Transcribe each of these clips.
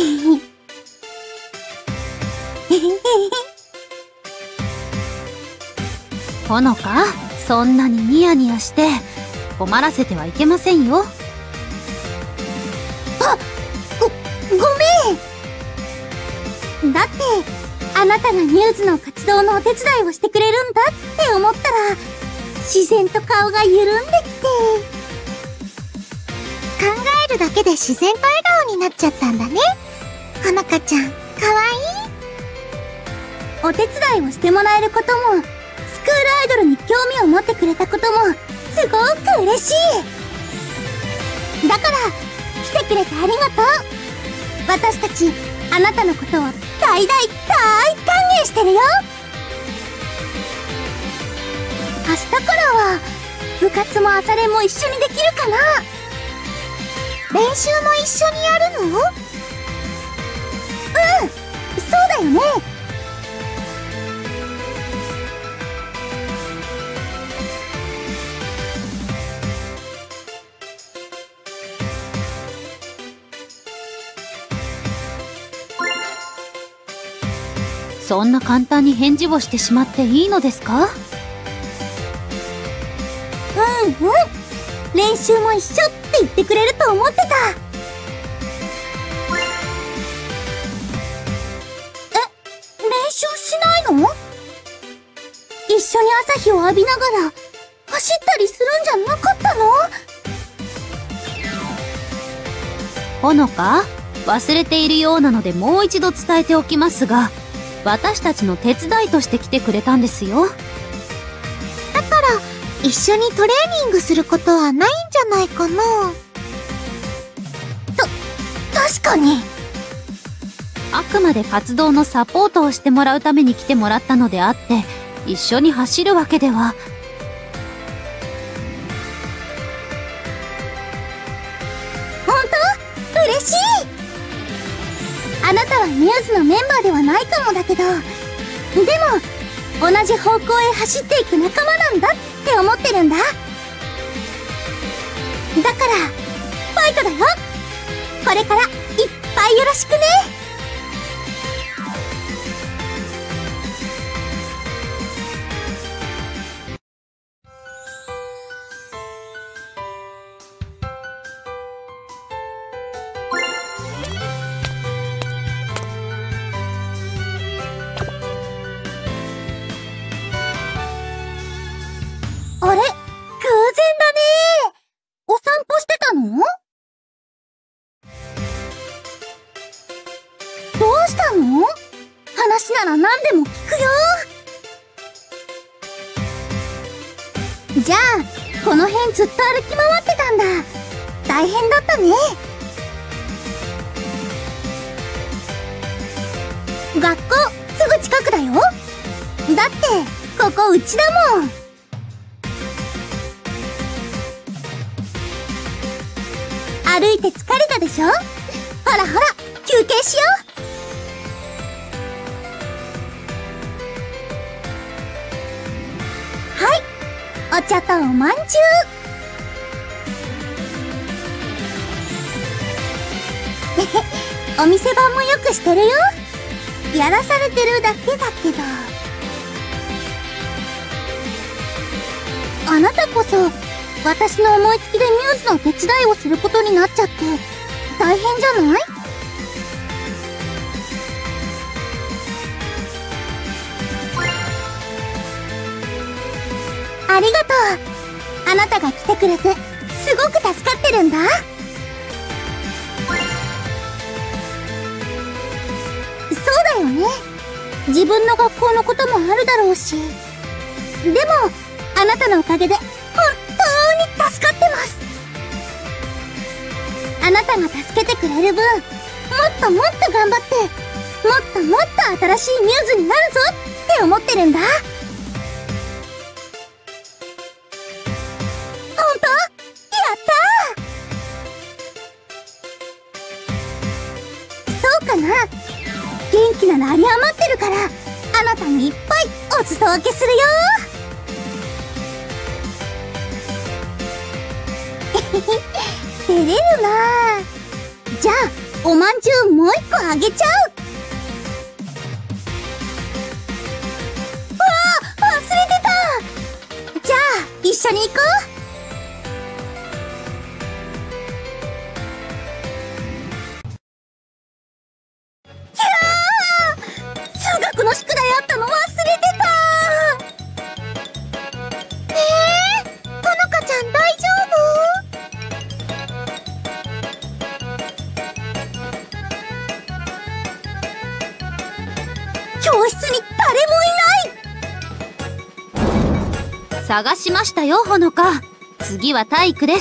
ほのか、そんなにニヤニヤして困らせてはいけませんよ。 ごめん。だってあなたがミューズの活動のお手伝いをしてくれるんだって思ったら、自然と顔が緩んできて、考えるだけで自然と笑顔になっちゃったんだね。ほのかちゃん、かわいい。お手伝いをしてもらえることも、スクールアイドルに興味を持ってくれたこともすごく嬉しい。だから来てくれてありがとう。私たちあなたのことを大歓迎してるよ。明日からは部活も朝練も一緒にできるかな。練習も一緒にやるの？そうだよね。 そんな簡単に返事をしてしまっていいのですか？ 練習も一緒って言ってくれると思ってた。練習しないの？一緒に朝日を浴びながら走ったりするんじゃなかったの？ ほのか、忘れているようなのでもう一度伝えておきますが、私たちの手伝いとして来てくれたんですよ。 だから一緒にトレーニングすることはないんじゃないかな。確かに。 あくまで活動のサポートをしてもらうために来てもらったのであって、一緒に走るわけでは。 本当？嬉しい。あなたはミューズのメンバーではないかもだけど、でも同じ方向へ走っていく仲間なんだって思ってるんだ。だからファイトだよ。これからいっぱいよろしくね。あれ？偶然だね。お散歩してたの？どうしたの？話なら何でも聞くよ。じゃあこの辺ずっと歩き回ってたんだ。大変だったね。学校すぐ近くだよ。だってここうちだもん。歩いて疲れたでしょ？ほらほら、休憩しよう。はい、お茶とおまんじゅう。お店番もよくしてるよ。やらされてるだけだけど。あなたこそ私の思いつきでミューズの手伝いをすることになっちゃって大変じゃない？ありがとう。あなたが来てくれてすごく助かってるんだ。そうだよね。自分の学校のこともあるだろうし。でもあなたのおかげで本当に助かってます。あなたが助けてくれる分、もっともっと頑張って、もっともっと新しいミューズになるぞって思ってるんだ。本当？やったー。そうかな。元気なら有り余ってるから、あなたにいっぱいお裾分けするよー。照れるなぁ。じゃあおまんじゅうもう一個あげちゃう。忘れてた。じゃあ一緒に行こう。数学の宿題あったの忘れてた。ほのかちゃん大丈夫？教室に誰もいない。 探しましたよ、ほのか。次は体育です。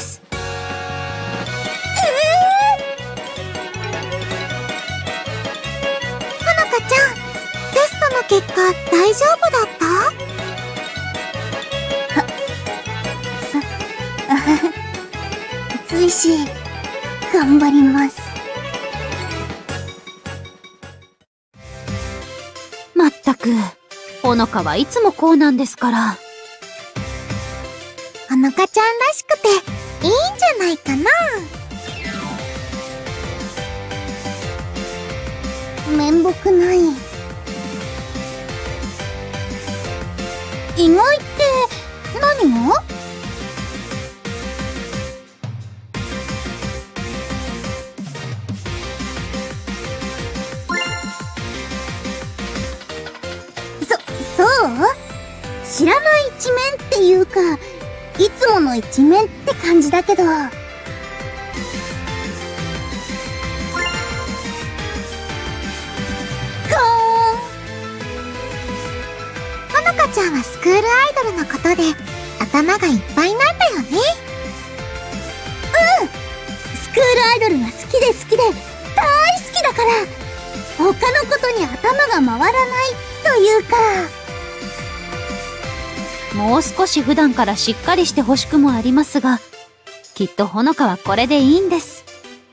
ほのかちゃん、テストの結果大丈夫だった？追試頑張ります。 まったく、ほのかはいつもこうなんですから。 ほのかちゃんらしくていいんじゃないかな。面目ない。意外って何が？そう？知らない一面っていうか、いつもの一面って感じだけど。ほのかちゃんはスクールアイドルのことで頭がいっぱいなんだよね。スクールアイドルが好きで好きで大好きだから、他のことに頭が回らないというか。 もう少し普段からしっかりしてほしくもありますが、きっとほのかはこれでいいんです。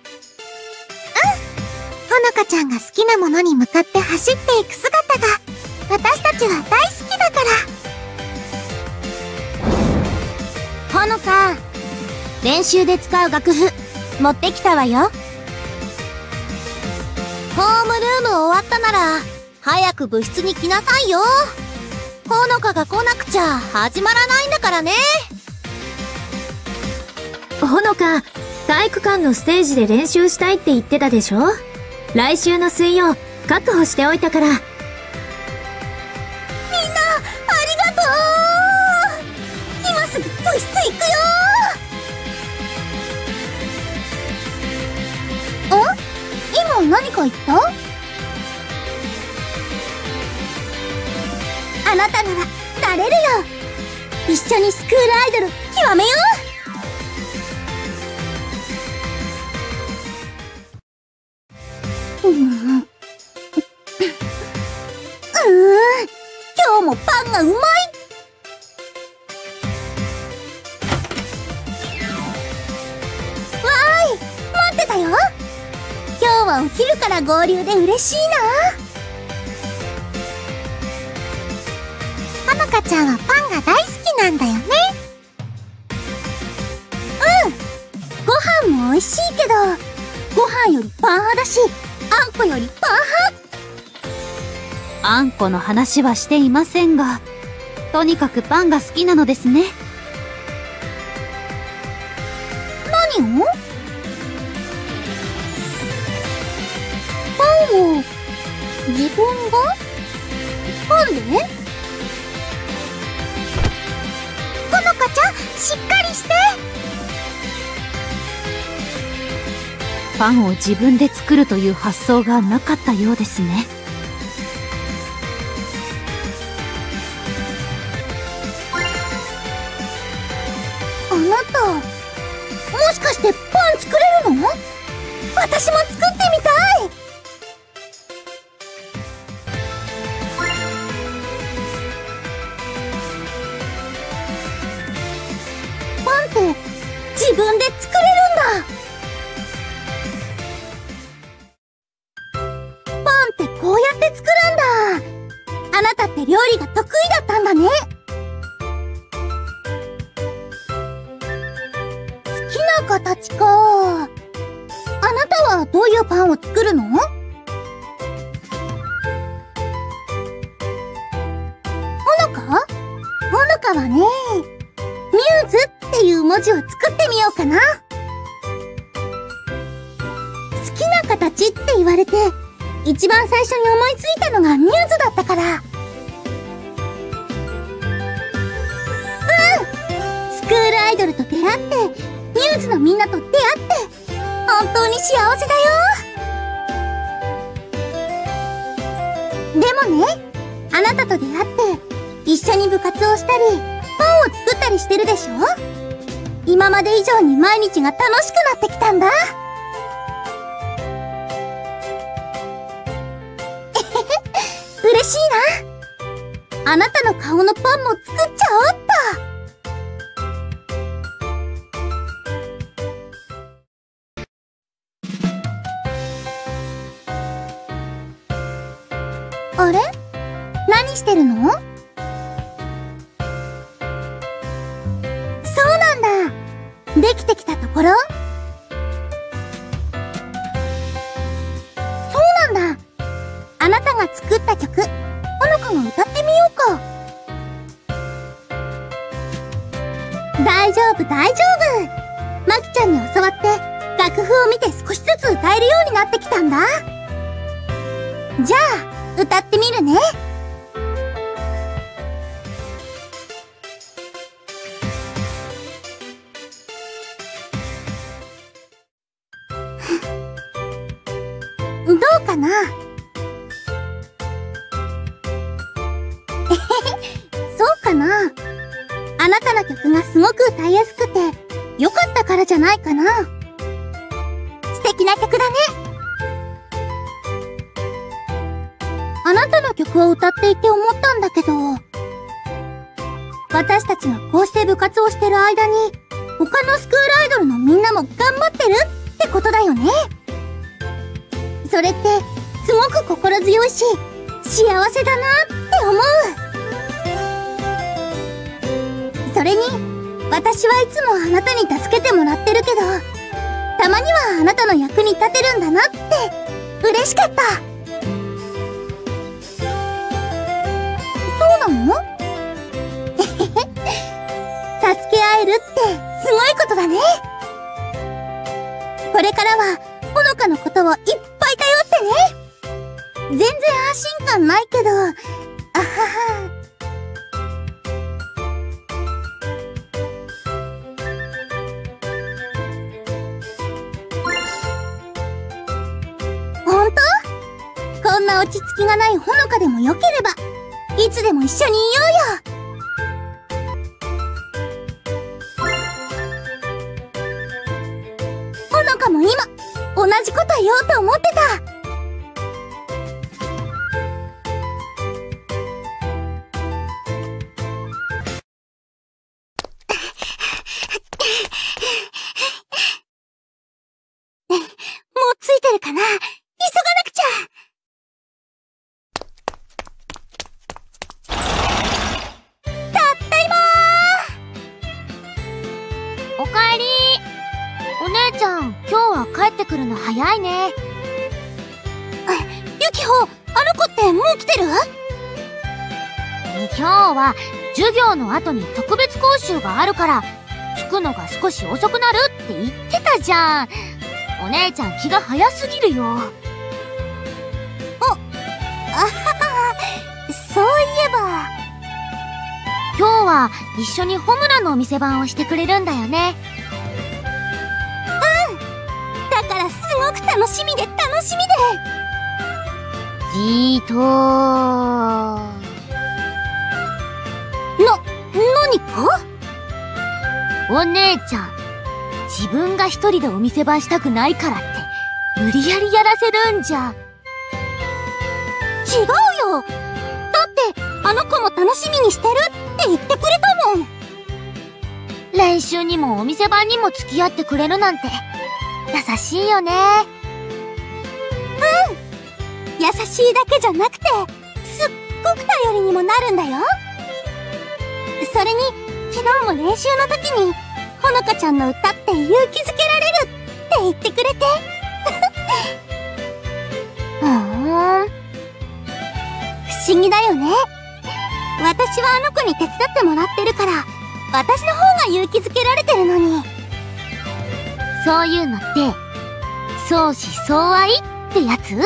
ほのかちゃんが好きなものに向かって走っていく姿が私たちは大好きだから。ほのか、練習で使う楽譜持ってきたわよ。ホームルーム終わったなら早く部室に来なさいよ。ほのかが来なくちゃ始まらないんだからね。 ほのか、体育館のステージで練習したいって言ってたでしょ？来週の水曜確保しておいたから。みんなありがとう。今すぐ部室行くよ。今何か言った？あなたならなれるよ。一緒にスクールアイドル極めよう。今日もパンがうまい。わーい、待ってたよ。今日はお昼から合流で嬉しいな。ほのかちゃんはパンが大好きなんだよね。ご飯も美味しいけど、ご飯よりパン派だし、あんこよりパン派。 あんこの話はしていませんが、とにかくパンが好きなのですね。 何を？パンを自分が？パンで？ほのかちゃん、しっかりして。 パンを自分で作るという発想がなかったようですね。 あなた、もしかしてパン作れるの？私も作ってみたい。パンって自分で作れるんだ。パンってこうやって作るんだ。あなたって料理が得意だったんだね。好きな形か。あなたはどういうパンを作るの？ほのか？ほのかはね、ミューズっていう文字を作ってみようかな。好きな形って言われて、一番最初に思いついたのがミューズだったから。スクールアイドルと出会って、ミューズのみんなと出会って、本当に幸せだよ。でもね、あなたと出会って、一緒に部活をしたり、パンを作ったりしてるでしょ？今まで以上に毎日が楽しくなってきたんだ。嬉しいな。あなたの顔のパンも作っちゃおうっと。あれ？何してるの？そうなんだ。できてきたところ？そうなんだ。あなたが作った曲、ほのかが歌ってみようか。大丈夫大丈夫。まきちゃんに教わって楽譜を見て少しずつ歌えるようになってきたんだ。じゃあ歌ってみるね。どうかな？そうかな？あなたの曲がすごく歌いやすくて良かったからじゃないかな。素敵な曲だね。あなたの曲を歌っていて思ったんだけど、私たちがこうして部活をしてる間に他のスクールアイドルのみんなも頑張ってるってことだよね。それってすごく心強いし幸せだなって思う。それに私はいつもあなたに助けてもらってるけど、たまにはあなたの役に立てるんだなって嬉しかった。そうなの？助け合えるってすごいことだね。これからはほのかのことをいっぱい頼ってね。全然安心感ないけど、あはは。ほんと？こんな落ち着きがないほのかでもよければ、いつでも一緒にいようよ。ほのかも今、同じこと言おうと思ってた。もうついてるかな？急がなくちゃ。たったいまおかえり。お姉ちゃん、今日は帰ってくるの早いね。 ユキホ、あの子ってもう来てる？ 今日は授業の後に特別講習があるから着くのが少し遅くなるって言ってたじゃん。お姉ちゃん気が早すぎるよ。 あはは、そういえば。 今日は一緒にホムラのお店番をしてくれるんだよね。 だからすごく楽しみで楽しみで。何か？ お姉ちゃん、自分が一人でお店番したくないからって無理やりやらせるんじゃ。 違うよ。だってあの子も楽しみにしてるって言ってくれたもん。 練習にもお店番にも付き合ってくれるなんて優しいよね。 優しいだけじゃなくてすっごく頼りにもなるんだよ。それに昨日も練習の時にほのかちゃんの歌って勇気づけられるって言ってくれて思議だよね。私はあの子に手伝ってもらってるから、私の方が勇気づけられてるのに。 そういうのって、相思相愛ってやつ？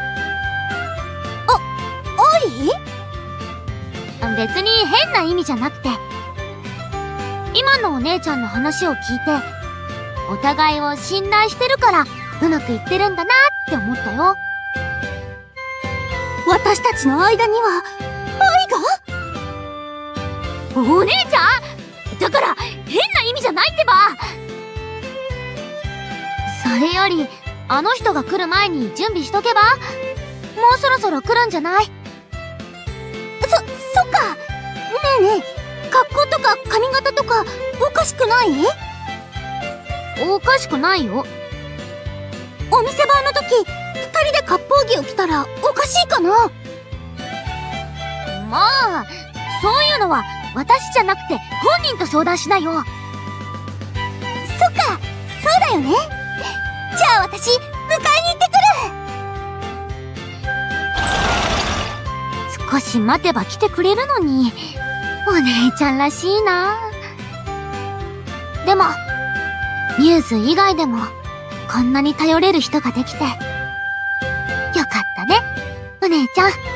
愛？ 別に変な意味じゃなくて、今のお姉ちゃんの話を聞いて、お互いを信頼してるからうまくいってるんだなって思ったよ。 私たちの間には愛が？ お姉ちゃん！だから変な意味じゃないってば！それより、あの人が来る前に準備しとけば？もうそろそろ来るんじゃない？ そっか。ねえねえ、格好とか髪型とかおかしくない？ おかしくないよ。 お店番の時、二人で割烹着を着たらおかしいかな？ まあ、そういうのは私じゃなくて本人と相談しないよ。 そっか、そうだよね。じゃあ私、迎えに行ってくる。 少し待てば来てくれるのに、お姉ちゃんらしいな。でも、ミューズ以外でも、こんなに頼れる人ができて、よかったね、お姉ちゃん。